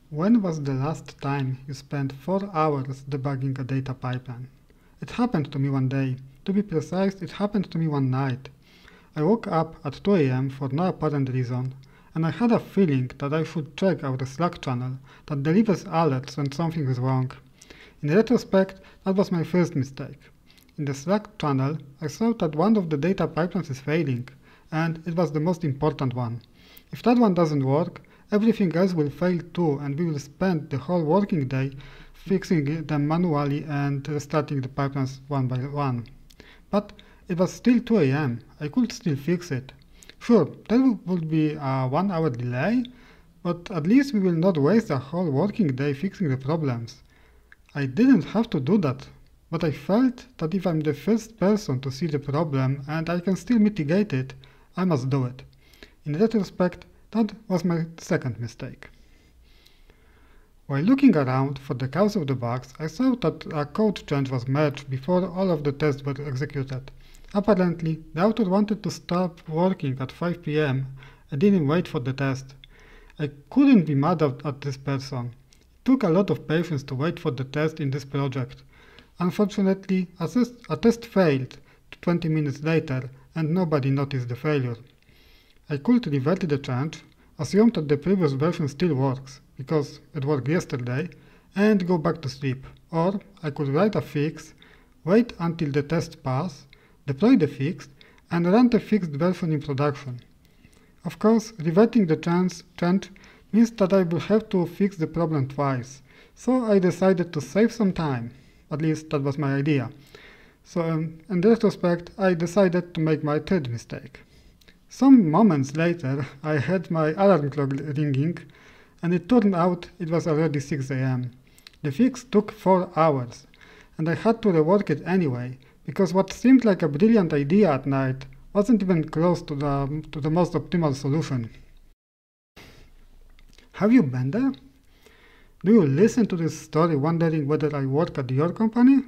When was the last time you spent 4 hours debugging a data pipeline? It happened to me one day. To be precise, it happened to me one night. I woke up at 2 a.m. for no apparent reason, and I had a feeling that I should check our Slack channel that delivers alerts when something is wrong. In retrospect, that was my first mistake. In the Slack channel, I saw that one of the data pipelines is failing, and it was the most important one. If that one doesn't work, everything else will fail too, and we will spend the whole working day fixing them manually and restarting the pipelines one by one. But it was still 2 a.m. I could still fix it. Sure, there would be a 1 hour delay, but at least we will not waste a whole working day fixing the problems. I didn't have to do that, but I felt that if I'm the first person to see the problem and I can still mitigate it, I must do it. In retrospect, that was my second mistake. While looking around for the cause of the bugs, I saw that a code change was merged before all of the tests were executed. Apparently, the author wanted to stop working at 5 p.m. and didn't wait for the test. I couldn't be mad at this person. It took a lot of patience to wait for the test in this project. Unfortunately, a test failed 20 minutes later and nobody noticed the failure. I could revert the change, assume that the previous version still works, because it worked yesterday, and go back to sleep. Or I could write a fix, wait until the test pass, deploy the fix, and run the fixed version in production. Of course, reverting the change means that I will have to fix the problem twice, so I decided to save some time. At least that was my idea. So in retrospect, I decided to make my third mistake. Some moments later, I heard my alarm clock ringing, and it turned out it was already 6 a.m. The fix took 4 hours, and I had to rework it anyway, because what seemed like a brilliant idea at night wasn't even close to the most optimal solution. Have you been there? Do you listen to this story wondering whether I work at your company?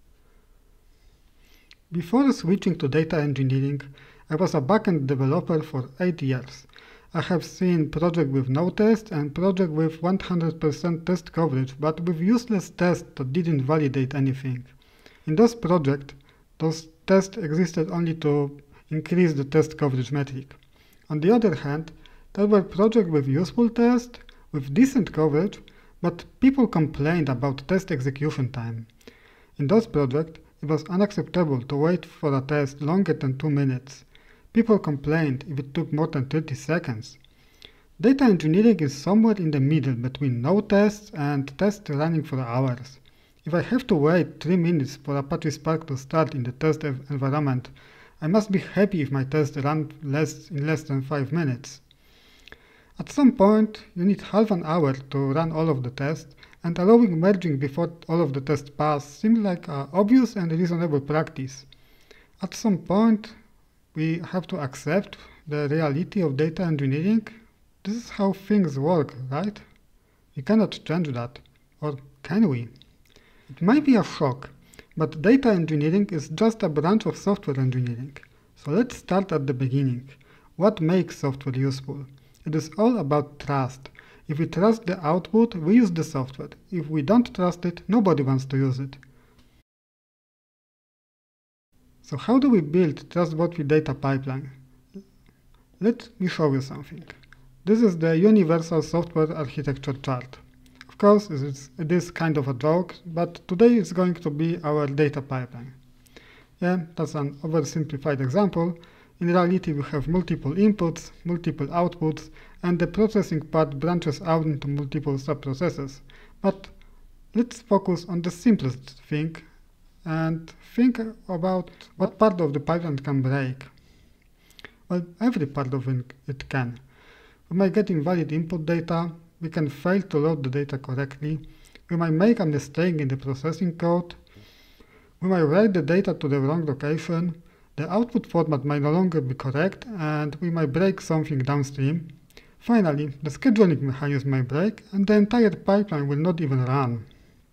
Before switching to data engineering, I was a backend developer for 8 years. I have seen projects with no test and projects with 100% test coverage, but with useless tests that didn't validate anything. In those projects, those tests existed only to increase the test coverage metric. On the other hand, there were projects with useful tests, with decent coverage, but people complained about test execution time. In those projects, it was unacceptable to wait for a test longer than 2 minutes. People complained if it took more than 30 seconds. Data engineering is somewhere in the middle between no tests and tests running for hours. If I have to wait 3 minutes for Apache Spark to start in the test environment, I must be happy if my test runs in less than 5 minutes. At some point, you need half an hour to run all of the tests, and allowing merging before all of the tests pass seems like an obvious and reasonable practice. At some point, we have to accept the reality of data engineering. This is how things work, right? We cannot change that. Or can we? It might be a shock, but data engineering is just a branch of software engineering. So let's start at the beginning. What makes software useful? It is all about trust. If we trust the output, we use the software. If we don't trust it, nobody wants to use it. So how do we build trustworthy data pipeline? Let me show you something. This is the universal software architecture chart. Of course, it is kind of a joke, but today it's going to be our data pipeline. Yeah, that's an oversimplified example. In reality, we have multiple inputs, multiple outputs, and the processing part branches out into multiple subprocesses. But let's focus on the simplest thing and think about what part of the pipeline can break. Well, every part of it can. We might get invalid input data, we can fail to load the data correctly, we might make a mistake in the processing code, we might write the data to the wrong location, the output format might no longer be correct, and we might break something downstream. Finally, the scheduling mechanism might break, and the entire pipeline will not even run.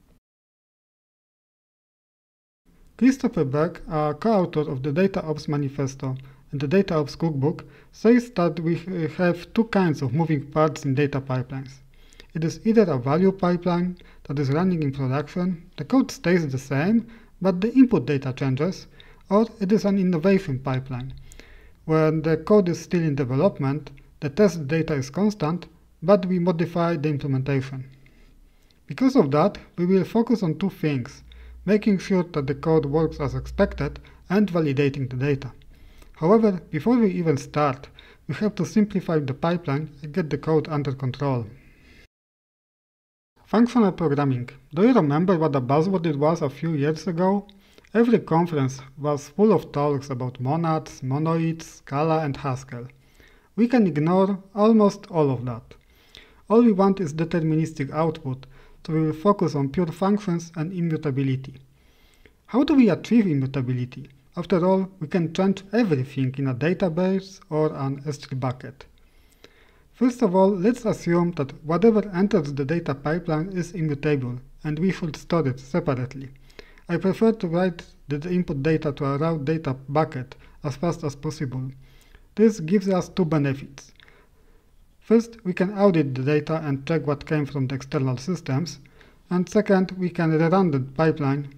Christopher Beck, a co-author of the DataOps Manifesto and the DataOps Cookbook, says that we have two kinds of moving parts in data pipelines. It is either a value pipeline that is running in production, the code stays the same, but the input data changes, or it is an innovation pipeline, where the code is still in development, the test data is constant, but we modify the implementation. Because of that, we will focus on two things: making sure that the code works as expected and validating the data. However, before we even start, we have to simplify the pipeline and get the code under control. Functional programming. Do you remember what a buzzword it was a few years ago? Every conference was full of talks about monads, monoids, Scala, and Haskell. We can ignore almost all of that. All we want is deterministic output, so we will focus on pure functions and immutability. How do we achieve immutability? After all, we can change everything in a database or an S3 bucket. First of all, let's assume that whatever enters the data pipeline is immutable, and we should store it separately. I prefer to write the input data to a raw data bucket as fast as possible. This gives us two benefits. First, we can audit the data and check what came from the external systems, and second, we can rerun the pipeline.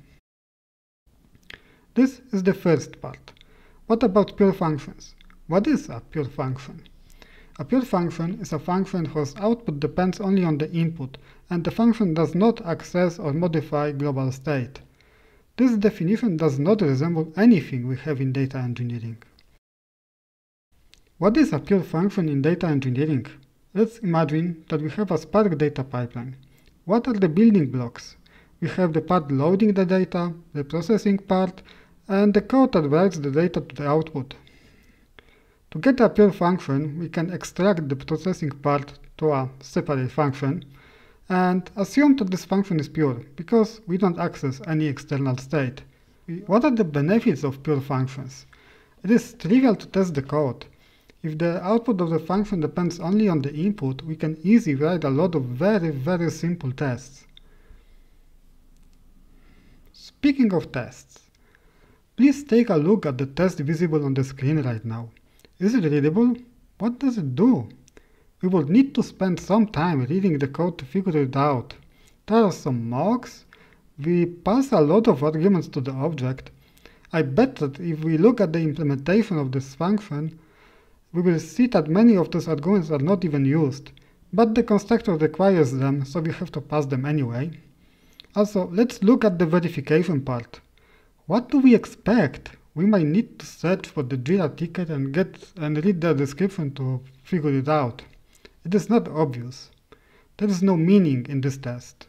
This is the first part. What about pure functions? What is a pure function? A pure function is a function whose output depends only on the input, and the function does not access or modify global state. This definition does not resemble anything we have in data engineering. What is a pure function in data engineering? Let's imagine that we have a Spark data pipeline. What are the building blocks? We have the part loading the data, the processing part, and the code that writes the data to the output. To get a pure function, we can extract the processing part to a separate function and assume that this function is pure, because we don't access any external state. What are the benefits of pure functions? It is trivial to test the code. If the output of the function depends only on the input, we can easily write a lot of very simple tests. Speaking of tests, please take a look at the test visible on the screen right now. Is it readable? What does it do? We will need to spend some time reading the code to figure it out. There are some mocks. We pass a lot of arguments to the object. I bet that if we look at the implementation of this function, we will see that many of those arguments are not even used, but the constructor requires them, so we have to pass them anyway. Also, let's look at the verification part. What do we expect? We might need to search for the Jira ticket and read the description to figure it out. It is not obvious. There is no meaning in this test.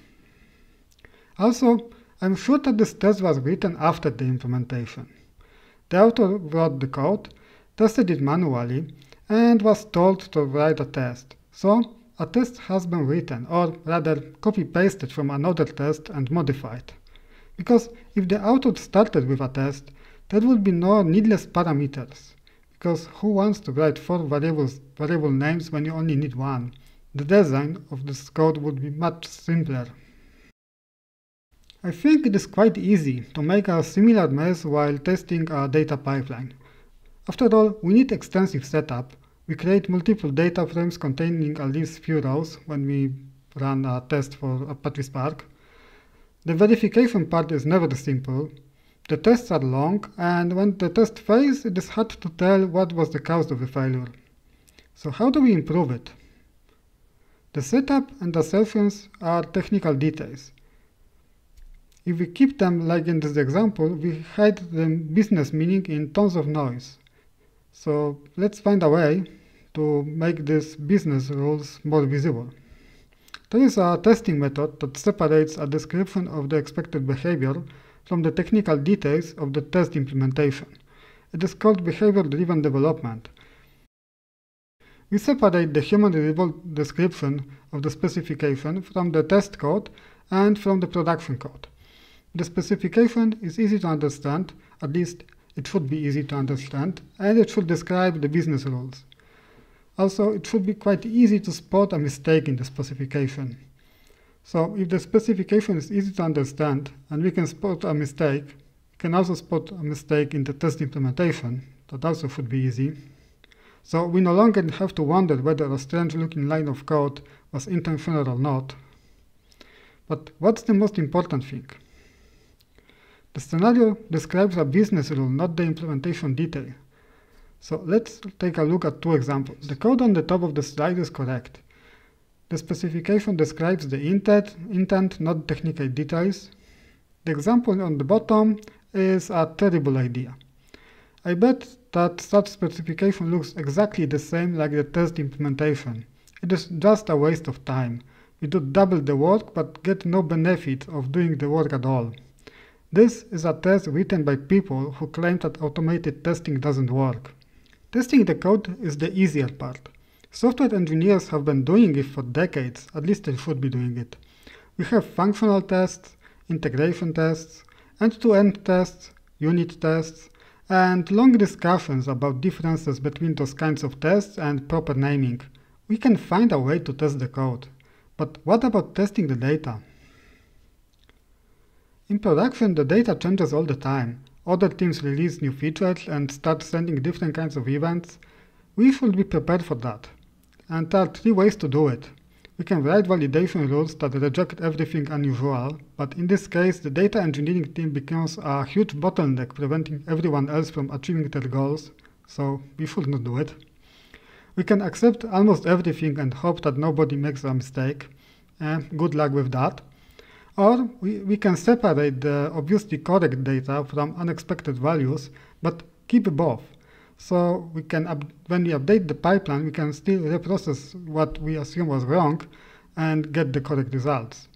Also, I'm sure that this test was written after the implementation. The author wrote the code, tested it manually, and was told to write a test. So, a test has been written, or rather copy-pasted from another test and modified. Because if the author started with a test, there would be no needless parameters. Because who wants to write 4 variable names when you only need one? The design of this code would be much simpler. I think it is quite easy to make a similar mess while testing a data pipeline. After all, we need extensive setup. We create multiple data frames containing at least few rows when we run a test for Apache Spark. The verification part is never simple. The tests are long, and when the test fails, it is hard to tell what was the cause of the failure. So how do we improve it? The setup and assertions are technical details. If we keep them like in this example, we hide the business meaning in tons of noise. So let's find a way to make these business rules more visible. There is a testing method that separates a description of the expected behavior from the technical details of the test implementation. It is called behavior-driven development. We separate the human-readable description of the specification from the test code and from the production code. The specification is easy to understand, at least it should be easy to understand, and it should describe the business rules. Also, it should be quite easy to spot a mistake in the specification. So if the specification is easy to understand and we can spot a mistake, we can also spot a mistake in the test implementation. That also should be easy. so we no longer have to wonder whether a strange-looking line of code was intentional or not. But what's the most important thing? The scenario describes a business rule, not the implementation detail. So let's take a look at two examples. The code on the top of the slide is correct. The specification describes the intent, not technical details. The example on the bottom is a terrible idea. I bet that such specification looks exactly the same like the test implementation. It is just a waste of time. We do double the work but get no benefit of doing the work at all. This is a test written by people who claim that automated testing doesn't work. Testing the code is the easier part. Software engineers have been doing it for decades, at least they should be doing it. We have functional tests, integration tests, end-to-end tests, unit tests, and long discussions about differences between those kinds of tests and proper naming. We can find a way to test the code. But what about testing the data? In production, the data changes all the time. Other teams release new features and start sending different kinds of events. We should be prepared for that. And there are three ways to do it. We can write validation rules that reject everything unusual, but in this case, the data engineering team becomes a huge bottleneck preventing everyone else from achieving their goals, so we should not do it. We can accept almost everything and hope that nobody makes a mistake. Good luck with that. Or we can separate the obviously correct data from unexpected values, but keep both. So we can, when we update the pipeline, we can still reprocess what we assume was wrong and get the correct results.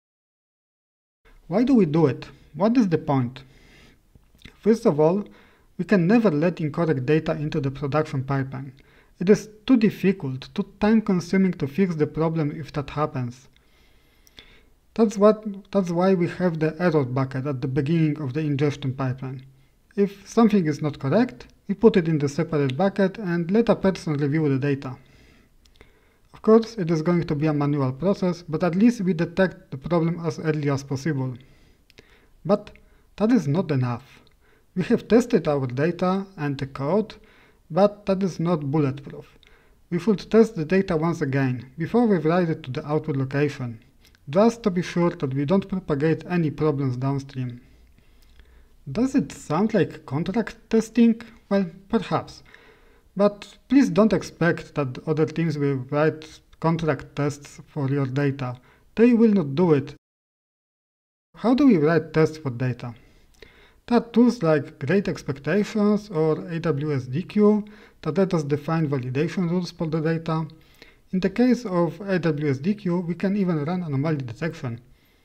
Why do we do it? What is the point? First of all, we can never let incorrect data into the production pipeline. It is too difficult, too time-consuming to fix the problem if that happens. That's why we have the error bucket at the beginning of the ingestion pipeline. If something is not correct, we put it in the separate bucket and let a person review the data. Of course, it is going to be a manual process, but at least we detect the problem as early as possible. But that is not enough. We have tested our data and the code, but that is not bulletproof. We should test the data once again, before we write it to the output location, just to be sure that we don't propagate any problems downstream. Does it sound like contract testing? Well, perhaps. But please don't expect that other teams will write contract tests for your data. They will not do it. How do we write tests for data? There are tools like Great Expectations or AWS Deque that let us define validation rules for the data. In the case of AWS Deque, we can even run anomaly detection.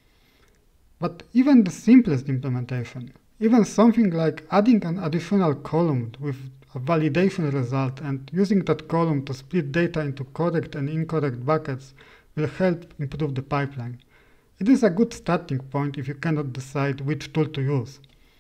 But even the simplest implementation, even something like adding an additional column with a validation result and using that column to split data into correct and incorrect buckets will help improve the pipeline. It is a good starting point if you cannot decide which tool to use.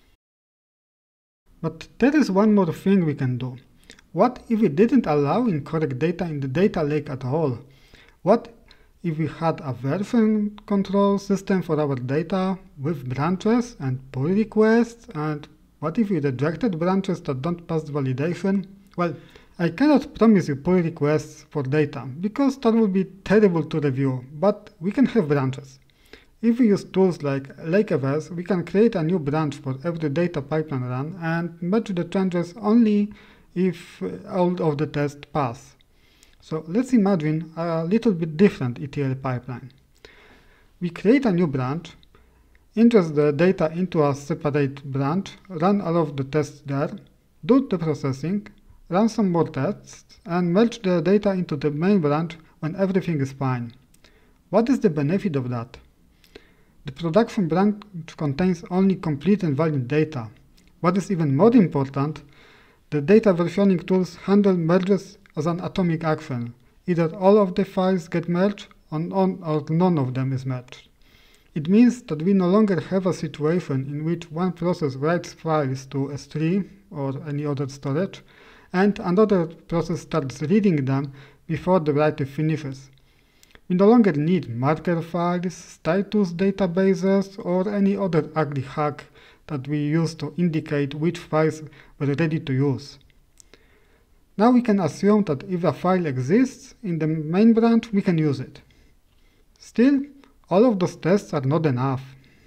But there is one more thing we can do. What if we didn't allow incorrect data in the data lake at all? What if we had a version control system for our data with branches and pull requests? And what if we rejected branches that don't pass validation? Well, I cannot promise you pull requests for data, because that would be terrible to review, but we can have branches. If we use tools like Lakeverse, we can create a new branch for every data pipeline run and merge the changes only if all of the tests pass. So let's imagine a little bit different ETL pipeline. We create a new branch, ingest the data into a separate branch, run all of the tests there, do the processing, run some more tests, and merge the data into the main branch when everything is fine. What is the benefit of that? The production branch contains only complete and valid data. What is even more important, the data versioning tools handle merges as an atomic action. Either all of the files get merged or none of them is merged. It means that we no longer have a situation in which one process writes files to S3 or any other storage, and another process starts reading them before the write finishes. We no longer need marker files, status databases, or any other ugly hack that we use to indicate which files we're ready to use. Now we can assume that if a file exists in the main branch, we can use it. Still, all of those tests are not enough.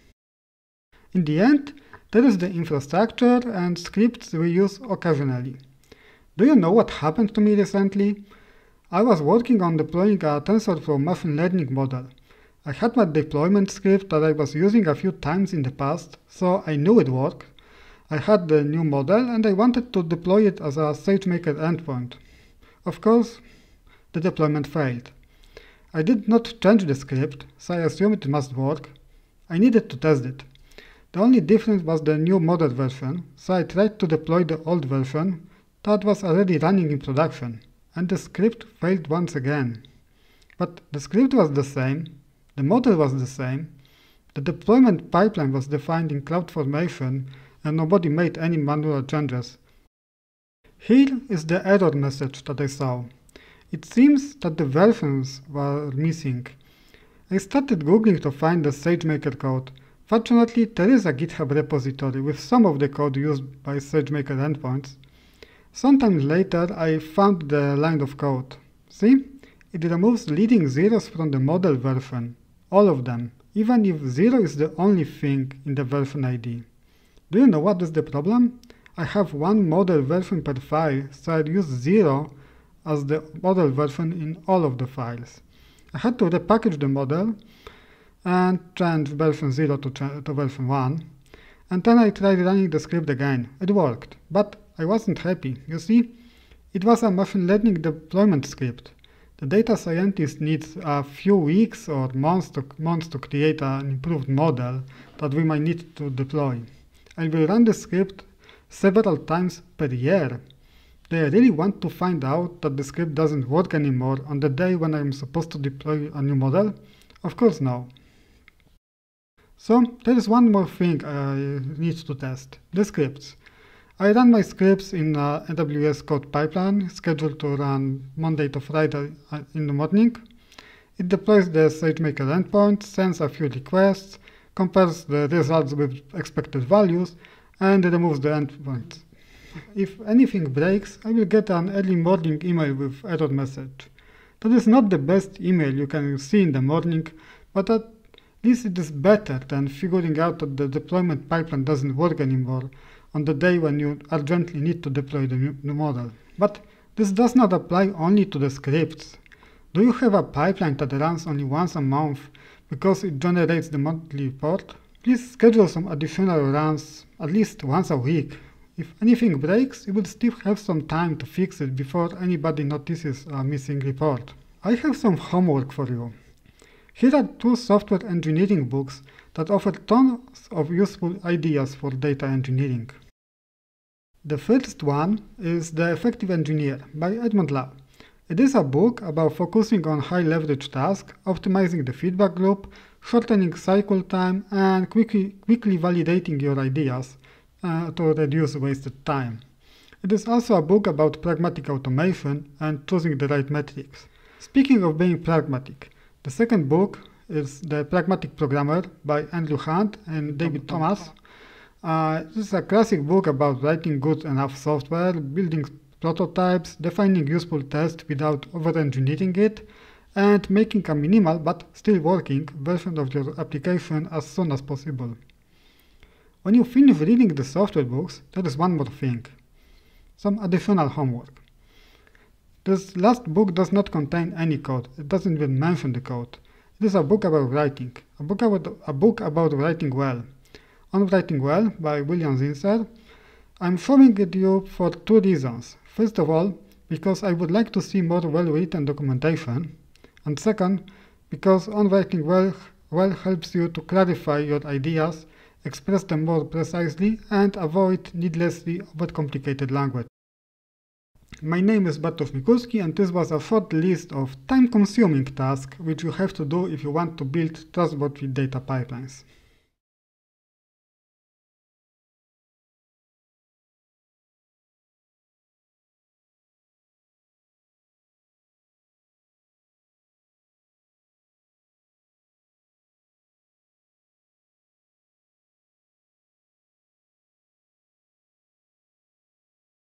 In the end, there is the infrastructure and scripts we use occasionally. Do you know what happened to me recently? I was working on deploying a TensorFlow machine learning model. I had my deployment script that I was using a few times in the past, so I knew it worked. I had the new model and I wanted to deploy it as a SageMaker endpoint. Of course, the deployment failed. I did not change the script, so I assumed it must work. I needed to test it. The only difference was the new model version, so I tried to deploy the old version that was already running in production, and the script failed once again. But the script was the same, the model was the same, the deployment pipeline was defined in CloudFormation, and nobody made any manual changes. Here is the error message that I saw. It seems that the versions were missing. I started googling to find the SageMaker code. Fortunately, there is a GitHub repository with some of the code used by SageMaker endpoints. Sometime later, I found the line of code. See? It removes leading zeros from the model version, all of them, even if 0 is the only thing in the version ID. Do you know what is the problem? I have one model version per file, so I use 0 as the model version in all of the files. I had to repackage the model and change version 0 to version 1, and then I tried running the script again. It worked, but I wasn't happy. You see, it was a machine learning deployment script. The data scientist needs a few weeks or months to create an improved model that we might need to deploy. I will run the script several times per year. Do I really want to find out that the script doesn't work anymore on the day when I'm supposed to deploy a new model? Of course no. So there is one more thing I need to test, the scripts. I run my scripts in AWS code pipeline, scheduled to run Monday to Friday in the morning. It deploys the SageMaker endpoint, sends a few requests, compares the results with expected values, and removes the endpoints. If anything breaks, I will get an early morning email with error message. That is not the best email you can see in the morning, but at least it is better than figuring out that the deployment pipeline doesn't work anymore on the day when you urgently need to deploy the new model. But this does not apply only to the scripts. Do you have a pipeline that runs only once a month because it generates the monthly report? Please schedule some additional runs at least once a week. If anything breaks, you will still have some time to fix it before anybody notices a missing report. I have some homework for you. Here are 2 software engineering books that offer tons of useful ideas for data engineering. The first one is The Effective Engineer by Edmond Lau. It is a book about focusing on high-leverage tasks, optimizing the feedback loop, shortening cycle time, and quickly validating your ideas to reduce wasted time. It is also a book about pragmatic automation and choosing the right metrics. Speaking of being pragmatic, the second book is The Pragmatic Programmer by Andrew Hunt and David Thomas. This is a classic book about writing good enough software, building prototypes, defining useful tests without over-engineering it, and making a minimal but still working version of your application as soon as possible. When you finish reading the software books, there is one more thing. Some additional homework. This last book does not contain any code. It doesn't even mention the code. It is a book about writing. A book about writing well. On Writing Well by William Zinsser. I'm showing it to you for 2 reasons. First of all, because I would like to see more well-written documentation. And second, because On Writing Well helps you to clarify your ideas, express them more precisely, and avoid needlessly overcomplicated language. My name is Bartosz Mikulski, and this was a short list of time-consuming tasks which you have to do if you want to build trustworthy data pipelines.